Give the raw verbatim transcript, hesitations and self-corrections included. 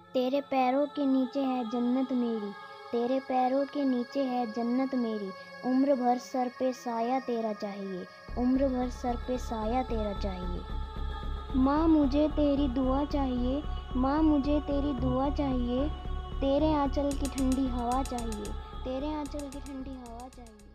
तेरे पैरों के नीचे है जन्नत मेरी, तेरे पैरों के नीचे है जन्नत मेरी। उम्र भर सर पे साया तेरा चाहिए, उम्र भर सर पे साया तेरा चाहिए। माँ मुझे तेरी दुआ चाहिए, माँ मुझे तेरी दुआ चाहिए। तेरे आंचल की ठंडी हवा चाहिए, तेरे आंचल की ठंडी हवा चाहिए।